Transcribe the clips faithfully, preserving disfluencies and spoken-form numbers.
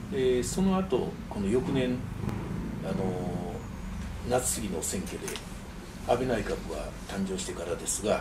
でその後この翌年あの夏過ぎの選挙で安倍内閣が誕生してからですが、あ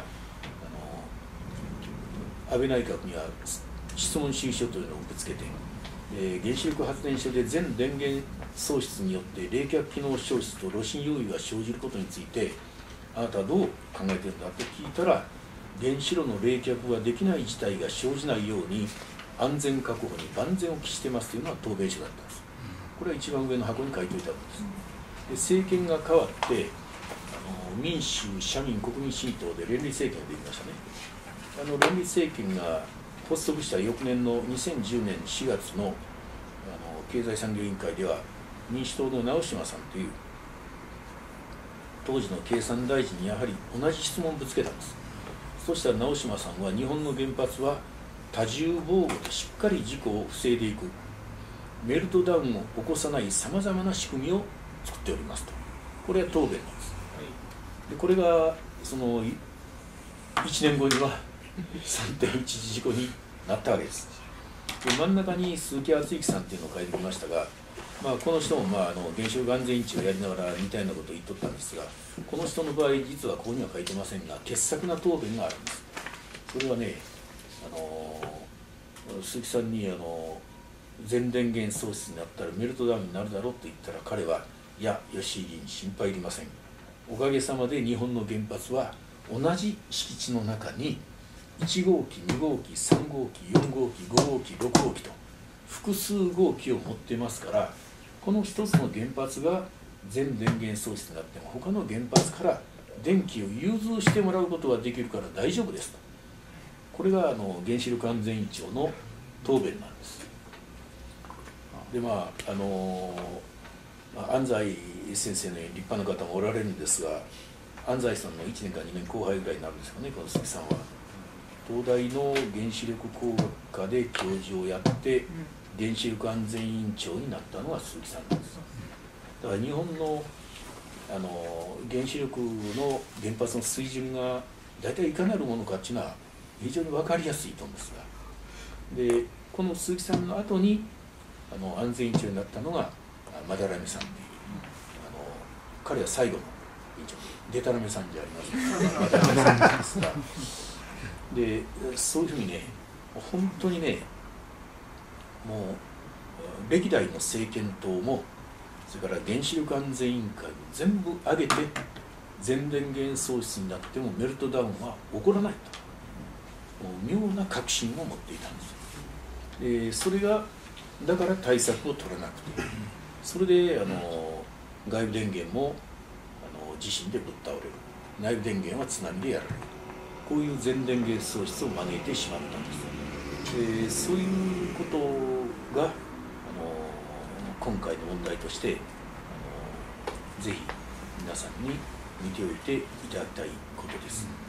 の安倍内閣には質問主義書というのをぶつけて、えー、原子力発電所で全電源喪失によって冷却機能消失と炉心溶融が生じることについてあなたはどう考えているんだと聞いたら、原子炉の冷却ができない事態が生じないように安全確保に万全を期してますというのが答弁書だったんです。これは一番上の箱に書いておいたわけです。で政権が変わってあの民主・社民・国民新党で連立政権ができましたね。あの連立政権が発足した翌年のにせんじゅうねんしがつのあの経済産業委員会では民主党の直島さんという当時の経産大臣にやはり同じ質問をぶつけたんです。そしたら直島さんは日本の原発は多重防護でしっかり事故を防いでいくメルトダウンを起こさないさまざまな仕組みを作っておりますと、これは答弁なんです。でこれがそのいちねんごには さんてんいちいち 事故になったわけです。で真ん中に鈴木敦之さんっていうのを書いてきましたが、まあ、この人も、まあ、あの原子力安全委員長をやりながら似たようなことを言っとったんですが、この人の場合実はここには書いてませんが傑作な答弁があるんです。それはね、あの鈴木さんにあの全電源喪失になったらメルトダウンになるだろうと言ったら、彼はいや吉井議員心配いりません、おかげさまで日本の原発は同じ敷地の中にいち号機に号機さん号機よん号機ご号機ろく号機と複数号機を持ってますから、この一つの原発が全電源喪失になっても他の原発から電気を融通してもらうことができるから大丈夫ですと、これがあの原子力安全委員長の答弁なんです。でまああの安西先生のように立派な方もおられるんですが、安西さんのいちねんかにねん後輩ぐらいになるんですかね、この鈴木さんは。東大の原子力工学科で教授をやって原子力安全委員長になったのが鈴木さんなんです。だから日本のあの原子力の原発の水準が大体いかなるものかっていうのは非常に分かりやすいと思うんですが、でこの鈴木さんの後にあの安全委員長になったのが斑目さんという、あの彼は最後の委員長で、でたらめさんじゃありません斑目さんなんですが、でそういうふうにね、本当にね、もう歴代の政権党もそれから原子力安全委員会も全部挙げて全電源喪失になってもメルトダウンは起こらないと、もう妙な確信を持っていたんですよ。でそれがだから対策を取らなくて、それであの外部電源もあの地震でぶっ倒れる、内部電源は津波でやられる、こういう全電源喪失を招いてしまったんです。でそういうことがあの今回の問題としてあのぜひ皆さんに見ておいていただきたいことです。